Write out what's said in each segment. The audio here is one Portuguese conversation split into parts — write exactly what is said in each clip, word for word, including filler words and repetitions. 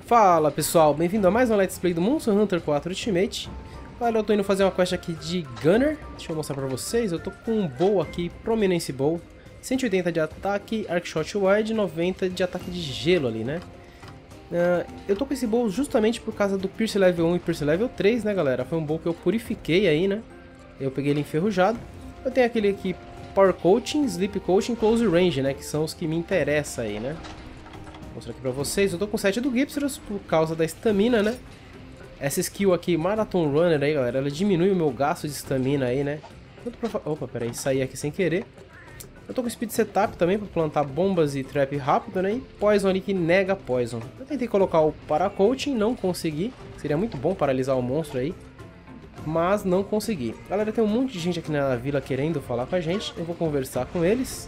Fala pessoal, bem-vindo a mais um Let's Play do Monster Hunter quatro Ultimate. Olha, eu tô indo fazer uma quest aqui de Gunner. Deixa eu mostrar pra vocês, eu tô com um bow aqui, Prominence Bow, cento e oitenta de ataque, Arc Shot Wide, noventa de ataque de gelo ali, né? Uh, eu tô com esse bow justamente por causa do Pierce Level um e Pierce Level três, né galera? Foi um bow que eu purifiquei aí, né? Eu peguei ele enferrujado. Eu tenho aquele aqui, Power Coating, Sleep Coating, Close Range, né? Que são os que me interessam aí, né? Vou mostrar aqui pra vocês. Eu tô com sete do Gypsarus por causa da estamina, né? Essa skill aqui, Marathon Runner aí, galera, ela diminui o meu gasto de estamina aí, né? Opa, peraí, saí aqui sem querer. Eu tô com Speed Setup também pra plantar bombas e trap rápido, né? E Poison ali que nega Poison. Eu tentei colocar o Para-Coaching, não consegui. Seria muito bom paralisar o monstro aí, mas não consegui. Galera, tem um monte de gente aqui na vila querendo falar com a gente. Eu vou conversar com eles.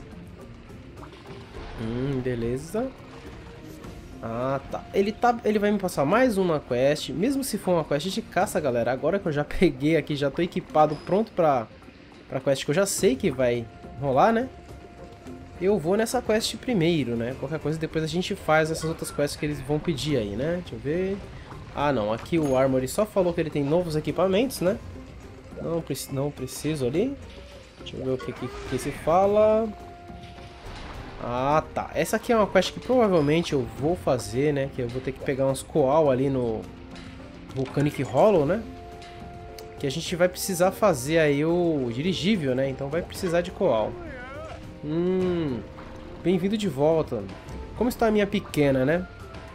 Hum, beleza. Ah, tá. Ele, tá. ele vai me passar mais uma quest, mesmo se for uma quest de caça, galera. Agora que eu já peguei aqui, já tô equipado, pronto pra, pra quest que eu já sei que vai rolar, né? Eu vou nessa quest primeiro, né? Qualquer coisa depois a gente faz essas outras quests que eles vão pedir aí, né? Deixa eu ver... Ah, não. Aqui o Armory só falou que ele tem novos equipamentos, né? Não, preci não preciso ali. Deixa eu ver o que, que, que se fala... Ah, tá. Essa aqui é uma quest que provavelmente eu vou fazer, né? Que eu vou ter que pegar uns Coal ali no Volcanic Hollow, né? Que a gente vai precisar fazer aí o dirigível, né? Então vai precisar de Coal. Hum... Bem-vindo de volta. Como está a minha pequena, né?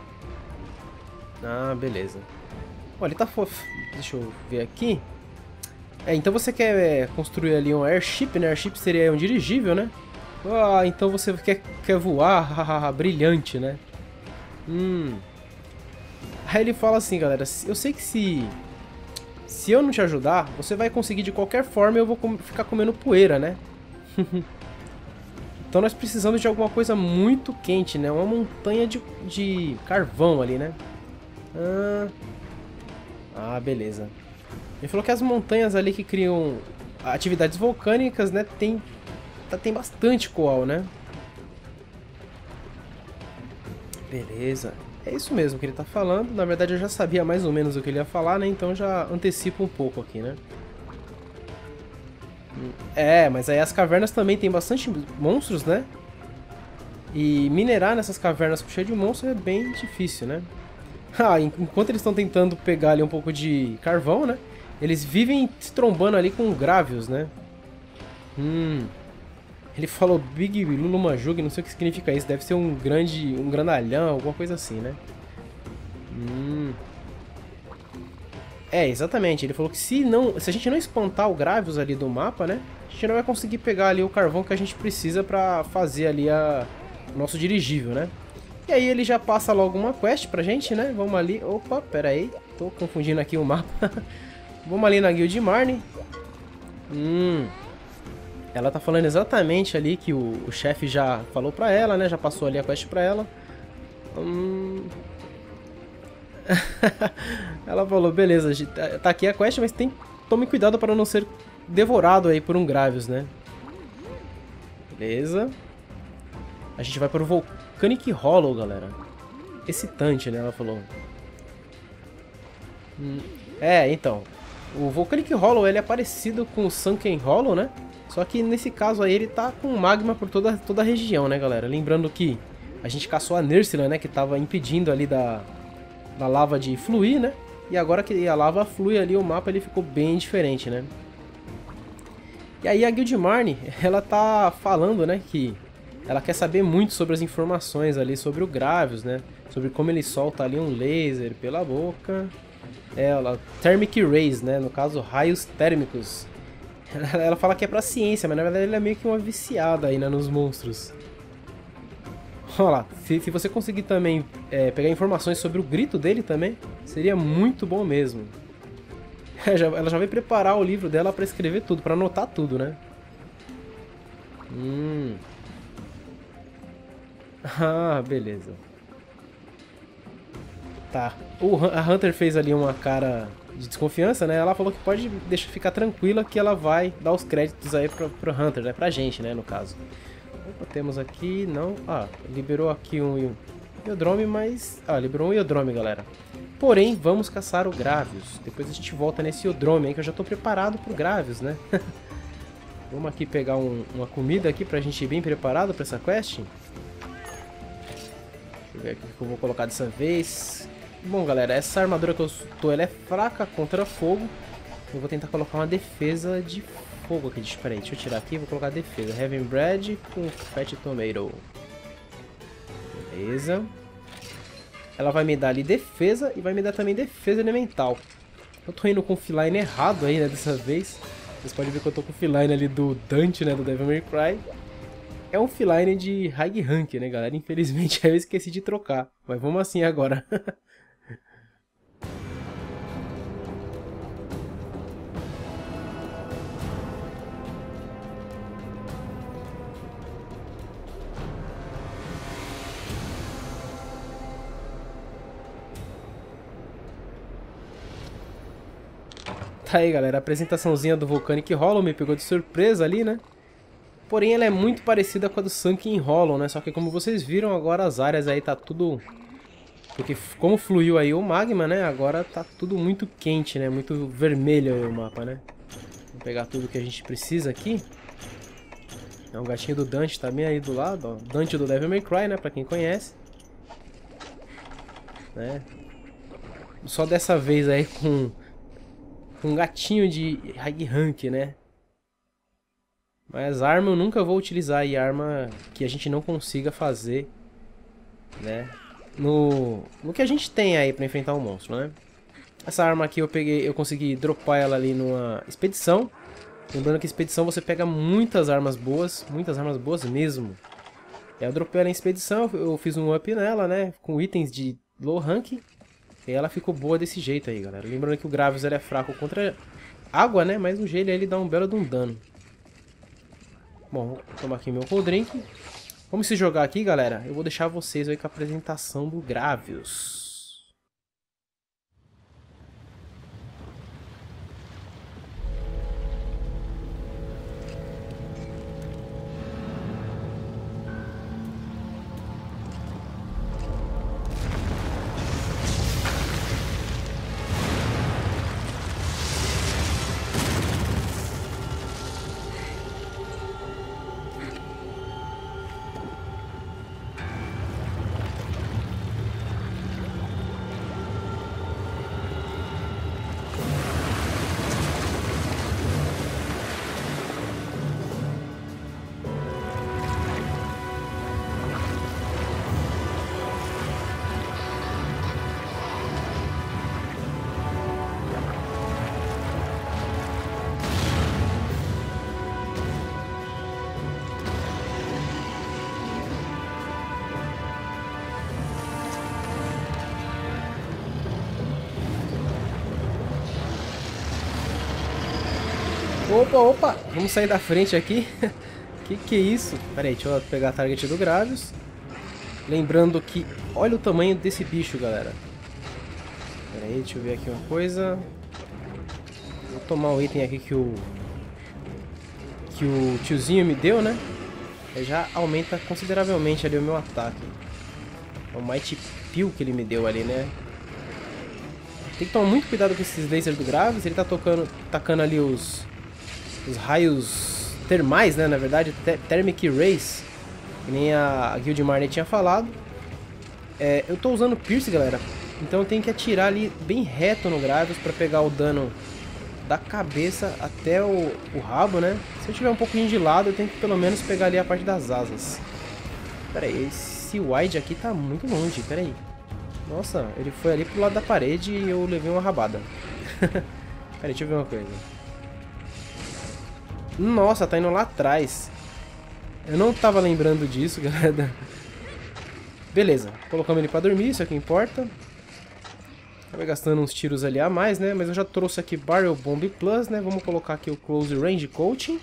Ah, beleza. Olha, ele tá fofo. Deixa eu ver aqui. É, então você quer é, construir ali um airship, né? Airship seria um dirigível, né? Ah, então você quer, quer voar, brilhante, né? Hum. Aí ele fala assim, galera, eu sei que se se eu não te ajudar, você vai conseguir de qualquer forma e eu vou com, ficar comendo poeira, né? Então nós precisamos de alguma coisa muito quente, né? Uma montanha de, de carvão ali, né? Ah, ah, beleza. Ele falou que as montanhas ali que criam atividades vulcânicas, né? Tem... Tem bastante coal, né? Beleza. É isso mesmo que ele tá falando. Na verdade eu já sabia mais ou menos o que ele ia falar, né? Então já antecipo um pouco aqui, né? É, mas aí as cavernas também tem bastante monstros, né? E minerar nessas cavernas cheias de monstros é bem difícil, né? Ah, enquanto eles estão tentando pegar ali um pouco de carvão, né? Eles vivem se trombando ali com Gravios, né? Hum... Ele falou Big Lulu Majug, não sei o que significa isso. Deve ser um grande, um grandalhão, alguma coisa assim, né? Hum. É, exatamente. Ele falou que se não, se a gente não espantar o Gravios ali do mapa, né? A gente não vai conseguir pegar ali o carvão que a gente precisa pra fazer ali a, o nosso dirigível, né? E aí ele já passa logo uma quest pra gente, né? Vamos ali... Opa, pera aí. Tô confundindo aqui o mapa. Vamos ali na Guild Marne. Hum... Ela tá falando exatamente ali que o, o chefe já falou pra ela, né? Já passou ali a quest pra ela. Hum... Ela falou, beleza, tá aqui a quest, mas tem... tome cuidado para não ser devorado aí por um Gravios, né? Beleza. A gente vai para o Volcanic Hollow, galera. Excitante, né? Ela falou. Hum... É, então. O Volcanic Hollow, ele é parecido com o Sunken Hollow, né? Só que nesse caso aí ele tá com magma por toda, toda a região, né, galera? Lembrando que a gente caçou a Nursila, né, que tava impedindo ali da, da lava de fluir, né? E agora que a lava flui ali, o mapa ele ficou bem diferente, né? E aí a Guild Marne, ela tá falando, né, que ela quer saber muito sobre as informações ali, sobre o Gravios, né? Sobre como ele solta ali um laser pela boca. Ela, Thermic Rays, né? No caso, raios térmicos. Ela fala que é pra ciência, mas na verdade ela é meio que uma viciada aí, né, nos monstros. Olha lá, se, se você conseguir também é, pegar informações sobre o grito dele também, seria muito bom mesmo. Ela já vai preparar o livro dela pra escrever tudo, pra anotar tudo, né? Hum... Ah, beleza. Tá, o, a Hunter fez ali uma cara... de desconfiança, né? Ela falou que pode deixar ficar tranquila que ela vai dar os créditos aí pro, pro Hunter, né? Pra gente, né? No caso. Opa, temos aqui, não... Ah, liberou aqui um, Iodrome, mas... Ah, liberou um Iodrome, galera. Porém, vamos caçar o Gravios. Depois a gente volta nesse Iodrome aí, que eu já tô preparado pro Gravios, né? Vamos aqui pegar um, uma comida aqui pra gente ir bem preparado pra essa quest. Deixa eu ver aqui o que eu vou colocar dessa vez. Bom, galera, essa armadura que eu tô, ela é fraca contra fogo. Eu vou tentar colocar uma defesa de fogo aqui. Espera aí, deixa eu tirar aqui e vou colocar a defesa. Heaven Bread com Fat Tomato. Beleza. Ela vai me dar ali defesa e vai me dar também defesa elemental. Eu tô indo com o Feline errado aí, né, dessa vez. Vocês podem ver que eu tô com o Feline ali do Dante, né, do Devil May Cry. É um Feline de High Rank, né, galera? Infelizmente eu esqueci de trocar. Mas vamos assim agora. Tá aí, galera, a apresentaçãozinha do Volcanic Hollow me pegou de surpresa ali, né? Porém, ela é muito parecida com a do Sunken Hollow, né? Só que como vocês viram, agora as áreas aí tá tudo... Porque como fluiu aí o magma, né? Agora tá tudo muito quente, né? Muito vermelho aí o mapa, né? Vou pegar tudo que a gente precisa aqui. É um gatinho do Dante também aí do lado, ó. Dante do Devil May Cry, né? Pra quem conhece. Né? Só dessa vez aí com... um gatinho de High Rank, né? Mas arma eu nunca vou utilizar e arma que a gente não consiga fazer, né? No, no que a gente tem aí pra enfrentar o monstro, né? Essa arma aqui eu peguei, eu consegui dropar ela ali numa expedição. Lembrando que expedição você pega muitas armas boas, muitas armas boas mesmo. Eu dropei ela em expedição, eu fiz um up nela, né? Com itens de low rank. E ela ficou boa desse jeito aí, galera. Lembrando que o Gravios ele é fraco contra água, né? Mas o gelo ele dá um belo de um dano. Bom, vou tomar aqui meu cold drink. Vamos se jogar aqui, galera. Eu vou deixar vocês aí com a apresentação do Gravios. Opa, opa, vamos sair da frente aqui. Que que é isso? Pera aí, deixa eu pegar a target do Gravios. Lembrando que, olha o tamanho desse bicho, galera. Pera aí, deixa eu ver aqui uma coisa. Vou tomar o item aqui que o que o tiozinho me deu, né? Aí já aumenta consideravelmente ali o meu ataque. É o Mighty Pill que ele me deu ali, né? Tem que tomar muito cuidado com esses lasers do Gravios. Ele tá tocando, tacando ali os os raios termais, né, na verdade, Thermic Rays, que nem a Guild Marley tinha falado. É, eu tô usando Pierce, galera, então eu tenho que atirar ali bem reto no Gravios para pegar o dano da cabeça até o, o rabo, né? Se eu tiver um pouquinho de lado, eu tenho que pelo menos pegar ali a parte das asas. Pera aí, esse wide aqui tá muito longe, pera aí. Nossa, ele foi ali pro lado da parede e eu levei uma rabada. Pera aí, deixa eu ver uma coisa. Nossa, tá indo lá atrás. Eu não tava lembrando disso, galera. Beleza, colocamos ele pra dormir, isso é o que importa. Acabei gastando uns tiros ali a mais, né? Mas eu já trouxe aqui Barrel Bomb Plus, né? Vamos colocar aqui o Close Range Coaching.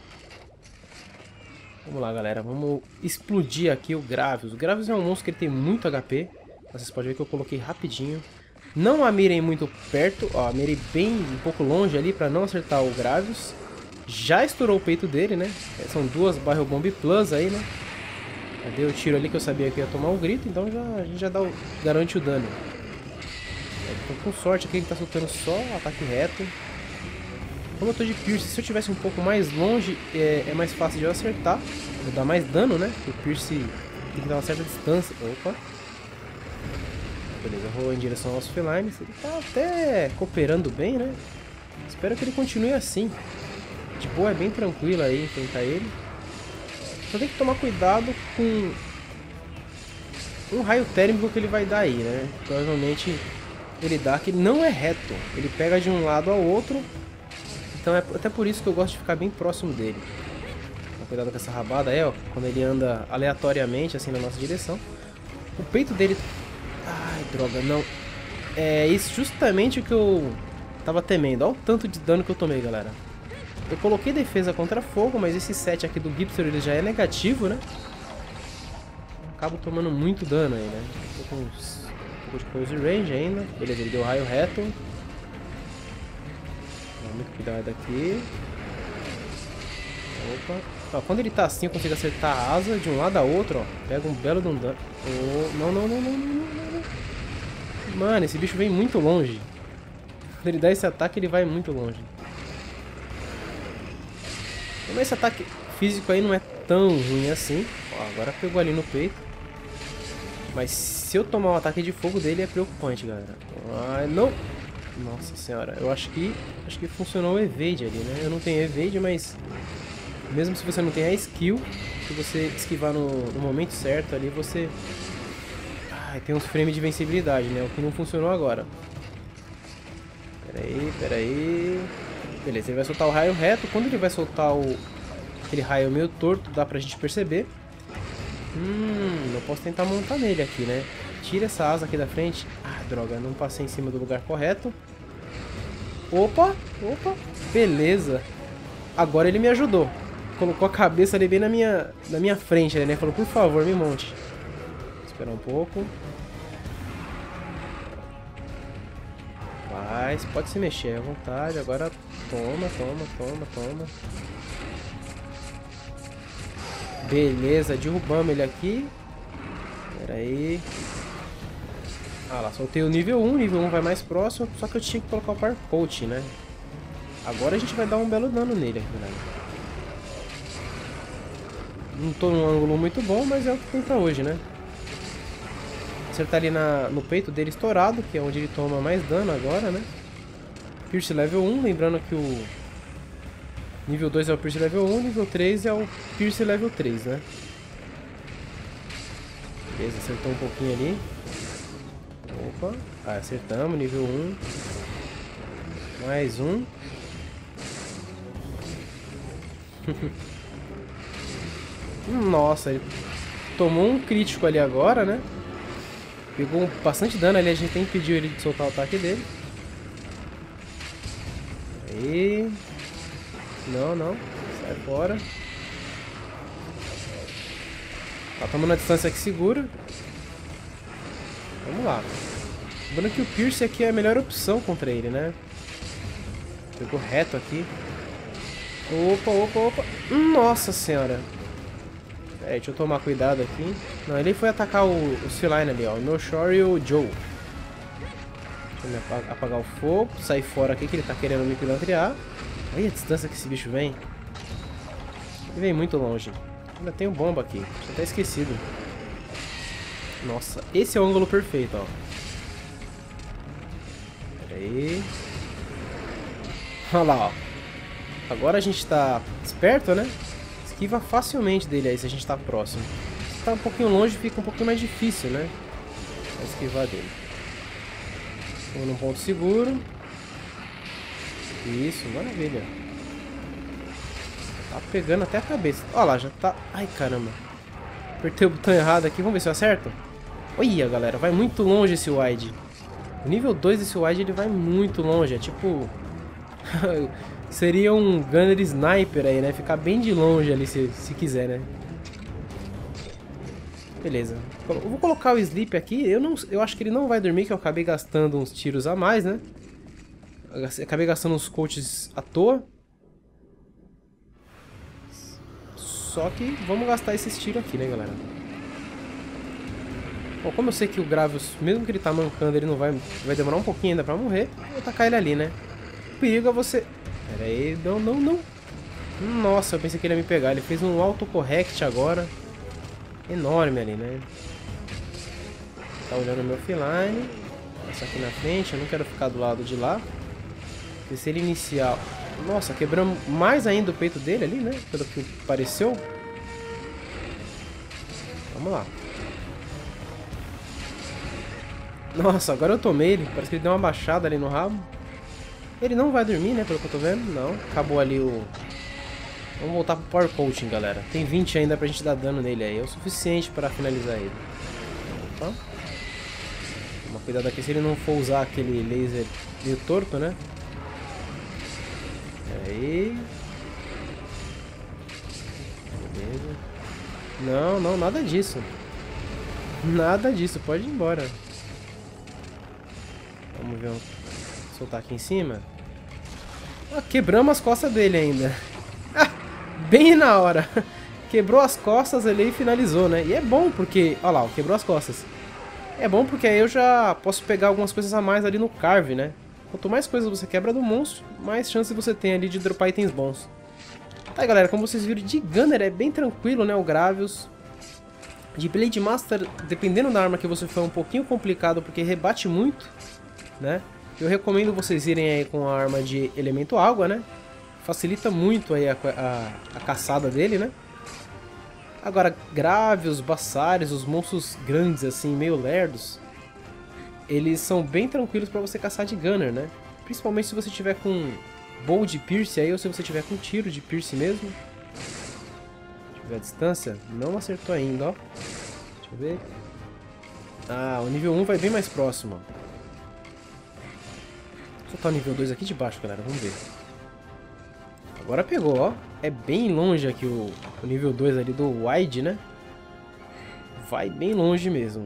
Vamos lá, galera. Vamos explodir aqui o Gravios. O Gravios é um monstro que ele tem muito H P. Vocês podem ver que eu coloquei rapidinho. Não a mirem muito perto. Ó, a mirei bem um pouco longe ali pra não acertar o Gravios. Já estourou o peito dele, né? São duas Barrel Bomb Plus aí, né? Eu dei o tiro ali que eu sabia que ia tomar um grito, então já, a gente já dá o, garante o dano. Tô com sorte aqui, ele tá soltando só ataque reto. Como eu tô de Pierce, se eu tivesse um pouco mais longe, é, é mais fácil de eu acertar. Vou dar mais dano, né? Porque o Pierce tem que dar uma certa distância. Opa! Beleza, eu vou em direção aos felines. Ele tá até cooperando bem, né? Espero que ele continue assim. De boa, é bem tranquilo aí enfrentar ele. Só tem que tomar cuidado com um raio térmico que ele vai dar aí, né? Provavelmente ele dá que não é reto. Ele pega de um lado ao outro. Então é até por isso que eu gosto de ficar bem próximo dele. Então, cuidado com essa rabada aí, ó. Quando ele anda aleatoriamente assim na nossa direção. O peito dele... Ai, droga, não. É isso justamente o que eu tava temendo. Olha o tanto de dano que eu tomei, galera. Eu coloquei defesa contra fogo, mas esse set aqui do Gipster ele já é negativo, né? Acabo tomando muito dano aí, né? Tô com uns... um pouco de close range ainda. Beleza, ele deu raio reto. Muito cuidado aqui. Opa. Ó, quando ele tá assim, eu consigo acertar a asa de um lado a outro, ó. Pega um belo de um dano. Oh, não, não, não, não, não, não, não. Mano, esse bicho vem muito longe. Quando ele dá esse ataque, ele vai muito longe. Mas esse ataque físico aí não é tão ruim assim. Ó, agora pegou ali no peito. Mas se eu tomar um ataque de fogo dele, é preocupante, galera. Ah, não... Nossa senhora, eu acho que acho que funcionou o evade ali, né? Eu não tenho evade, mas mesmo se você não tem a skill, se você esquivar no, no momento certo ali, você... Ai, tem uns frames de vencibilidade, né? O que não funcionou agora. Pera aí, pera aí... Beleza, ele vai soltar o raio reto. Quando ele vai soltar o... aquele raio meio torto, dá pra gente perceber. Hum, eu posso tentar montar nele aqui, né? Tira essa asa aqui da frente. Ah, droga, não passei em cima do lugar correto. Opa, opa, beleza. Agora ele me ajudou. Colocou a cabeça ali bem na minha, na minha frente, né? Falou, por favor, me monte. Vou esperar um pouco. Vai, pode se mexer à vontade. Agora toma, toma, toma, toma. Beleza, derrubamos ele aqui. Pera aí. Ah lá, soltei o nível um, nível um vai mais próximo, só que eu tinha que colocar o Power Coat, né? Agora a gente vai dar um belo dano nele aqui, galera. Não tô num ângulo muito bom, mas é o que tem pra hoje, né? Acertar ali na, no peito dele estourado, que é onde ele toma mais dano agora, né? Pierce level um, lembrando que o nível dois é o Pierce level um, nível três é o Pierce level três, né? Beleza, acertou um pouquinho ali. Opa, ah, acertamos, nível um. Mais um. Nossa, ele tomou um crítico ali agora, né? Pegou bastante dano ali, a gente tem que impedir ele de soltar o ataque dele. Aí. Não, não. Sai fora. Tá tomando a distância que segura. Vamos lá. Lembrando que o Pierce aqui é a melhor opção contra ele, né? Pegou reto aqui. Opa, opa, opa. Nossa senhora. É, deixa eu tomar cuidado aqui. Não, ele foi atacar o, o Feline ali, ó. O No Shore e o Joe. Deixa eu apagar o fogo. Sair fora aqui que ele tá querendo me pilantrear. Olha a distância que esse bicho vem. Ele vem muito longe. Ainda tem um bomba aqui. Tinha até esquecido. Nossa, esse é o ângulo perfeito, ó. Pera aí. Olha lá, ó. Agora a gente tá esperto, né? Esquiva facilmente dele aí se a gente tá próximo. Se tá um pouquinho longe, fica um pouquinho mais difícil, né? Pra esquivar dele. Vamos num ponto seguro. Isso, maravilha. Tá pegando até a cabeça. Olha lá, já tá... Ai, caramba. Apertei o botão errado aqui. Vamos ver se eu acerto? Olha, galera, vai muito longe esse wide. O nível dois desse wide, ele vai muito longe. É tipo... Seria um Gunner Sniper aí, né? Ficar bem de longe ali, se, se quiser, né? Beleza. Eu vou colocar o Sleep aqui. Eu, não, eu acho que ele não vai dormir, que eu acabei gastando uns tiros a mais, né? Eu acabei gastando uns coaches à toa. Só que vamos gastar esses tiros aqui, né, galera? Bom, como eu sei que o Gravius, mesmo que ele tá mancando, ele não vai, vai demorar um pouquinho ainda pra morrer, eu vou tacar ele ali, né? O perigo é você... Pera aí, não, não, não. Nossa, eu pensei que ele ia me pegar. Ele fez um autocorrect agora. Enorme ali, né? Tá olhando o meu offline. Passa aqui na frente, eu não quero ficar do lado de lá. Porque se ele iniciar... Nossa, quebramos mais ainda o peito dele ali, né? Pelo que pareceu. Vamos lá. Nossa, agora eu tomei ele. Parece que ele deu uma baixada ali no rabo. Ele não vai dormir, né? Pelo que eu tô vendo. Não. Acabou ali o... Vamos voltar pro Power Coaching, galera. Tem vinte ainda pra gente dar dano nele aí. É o suficiente pra finalizar ele. Opa. Toma cuidado aqui se ele não for usar aquele laser meio torto, né? Aí. Beleza. Não, não, nada disso. Nada disso, pode ir embora. Vamos ver. Soltar aqui em cima. Ah, quebramos as costas dele ainda. Ah, bem na hora. Quebrou as costas ali e finalizou, né? E é bom porque... Olha lá, quebrou as costas. É bom porque aí eu já posso pegar algumas coisas a mais ali no Carve, né? Quanto mais coisas você quebra do monstro, mais chance você tem ali de dropar itens bons. Tá aí, galera, como vocês viram, de Gunner é bem tranquilo, né, o Gravius. De Blade Master, dependendo da arma que você for, é um pouquinho complicado, porque rebate muito, né? Eu recomendo vocês irem aí com a arma de elemento água, né? Facilita muito aí a, a, a caçada dele, né? Agora, Gravius, Bassares, os monstros grandes, assim, meio lerdos, eles são bem tranquilos pra você caçar de Gunner, né? Principalmente se você tiver com bow de Pierce aí, ou se você tiver com tiro de Pierce mesmo. Deixa eu ver a distância. Não acertou ainda, ó. Deixa eu ver. Ah, o nível um vai bem mais próximo, ó. Vou soltar o nível dois aqui de baixo, galera. Vamos ver. Agora pegou, ó. É bem longe aqui o, o nível dois ali do Wide, né? Vai bem longe mesmo.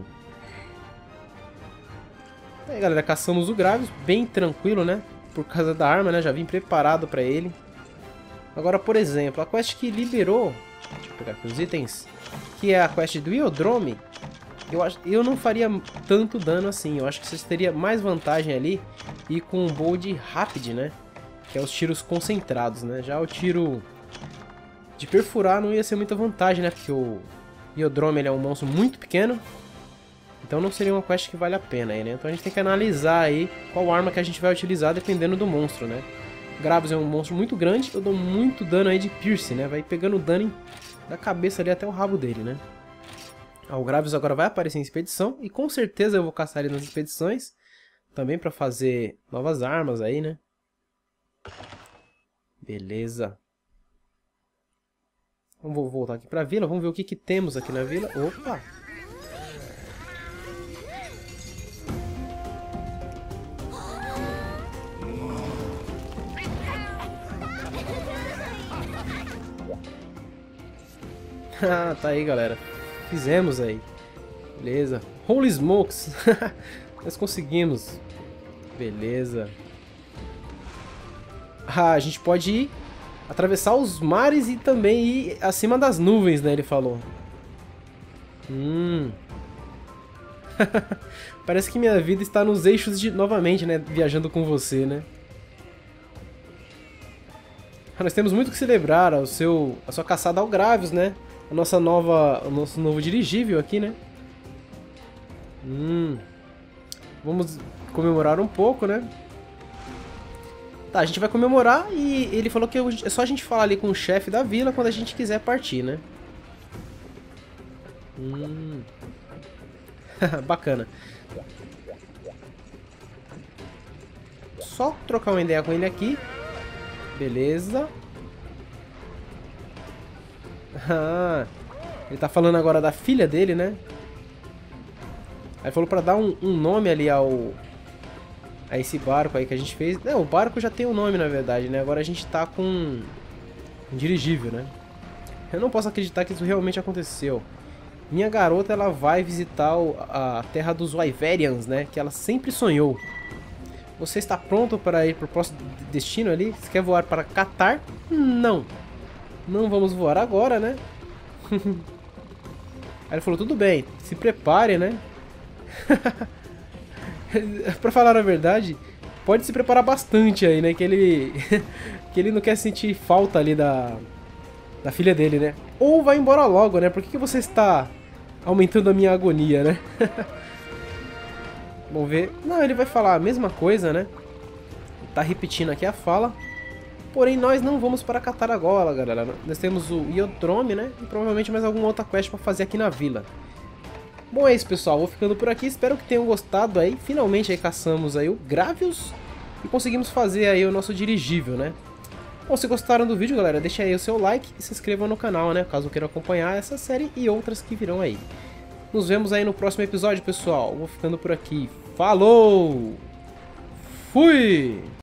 Aí, galera, caçamos o Gravius. Bem tranquilo, né? Por causa da arma, né? Já vim preparado pra ele. Agora, por exemplo, a quest que liberou... Deixa eu pegar aqui os itens. Que é a quest do Iodrome. Eu, acho, eu não faria tanto dano assim. Eu acho que vocês teriam mais vantagem ali e com um bow de Rapid, né? Que é os tiros concentrados, né? Já o tiro de perfurar não ia ser muita vantagem, né? Porque o Iodrome ele é um monstro muito pequeno. Então não seria uma quest que vale a pena aí, né? Então a gente tem que analisar aí qual arma que a gente vai utilizar dependendo do monstro, né? Gravius é um monstro muito grande, eu dou muito dano aí de Pierce, né? Vai pegando dano da cabeça ali até o rabo dele, né? Ah, o Gravius agora vai aparecer em expedição e com certeza eu vou caçar ele nas expedições. Também pra fazer novas armas aí, né? Beleza. Vamos voltar aqui pra vila, vamos ver o que que temos aqui na vila. Opa! Ah, tá aí, galera. Fizemos aí. Beleza. Holy smokes. Nós conseguimos. Beleza. Ah, a gente pode ir atravessar os mares e também ir acima das nuvens, né? Ele falou. Hum. Parece que minha vida está nos eixos de novamente, né? Viajando com você, né? Ah, nós temos muito que celebrar. O seu, a sua caçada ao Gravius, né? A nossa nova, o nosso novo dirigível aqui, né? Hum. Vamos comemorar um pouco, né? Tá, a gente vai comemorar e ele falou que é só a gente falar ali com o chefe da vila quando a gente quiser partir, né? Hum. Bacana. Só trocar uma ideia com ele aqui. Beleza. Ah, ele tá falando agora da filha dele, né? Aí falou pra dar um, um nome ali ao... a esse barco aí que a gente fez. Não, o barco já tem um nome, na verdade, né? Agora a gente tá com um dirigível, né? Eu não posso acreditar que isso realmente aconteceu. Minha garota, ela vai visitar o, a terra dos Wyverians, né? Que ela sempre sonhou. Você está pronto para ir pro próximo destino ali? Você quer voar para Qatar? Não. Não vamos voar agora, né? Aí ele falou, tudo bem, se prepare, né? Pra falar a verdade, pode se preparar bastante aí, né? Que ele, que ele não quer sentir falta ali da, da filha dele, né? Ou vai embora logo, né? Por que, que você está aumentando a minha agonia, né? Vamos ver. Não, ele vai falar a mesma coisa, né? Tá repetindo aqui a fala. Porém, nós não vamos para Cataragola, galera. Nós temos o Iodrome, né? E provavelmente mais alguma outra quest para fazer aqui na vila. Bom, é isso, pessoal. Vou ficando por aqui. Espero que tenham gostado aí. Finalmente aí caçamos aí o Gravius e conseguimos fazer aí o nosso dirigível, né? Bom, se gostaram do vídeo, galera, deixa aí o seu like e se inscrevam no canal, né? Caso queiram acompanhar essa série e outras que virão aí. Nos vemos aí no próximo episódio, pessoal. Vou ficando por aqui. Falou! Fui!